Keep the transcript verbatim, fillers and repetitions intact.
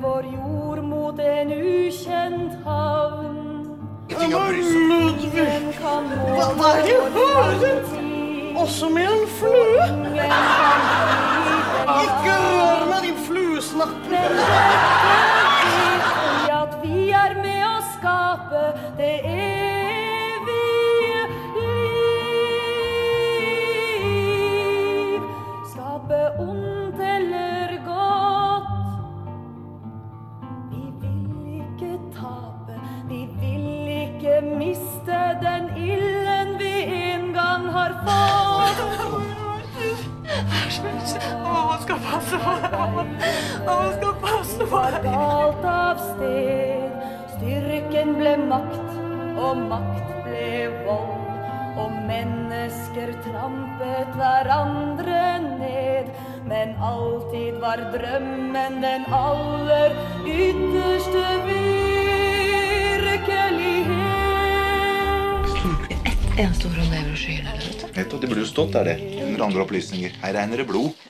vår jord mot en ukjent havn. Ludvig, hva, hva er det jeg hører? Også med en flue? Ikke rør med din fluesnapp! Men dette vet vi at vi er med å skape det evige liv. Skape ondt eller godt. Vi vil ikke tape, vi vil ikke miste den ilden vi en gang har fått. Mamma skal passe på deg. Mamma skal passe på deg. Galt av sted. Styrken ble makt, og makt ble vold. Og mennesker trampet hverandre ned. Men alltid var drømmen den aller ytterste virkelighet. Ett eneste ord om det i brosjyren, eller vet du? Vet du, det burde jo stått der det. Under andre opplysninger. Her regner det blod.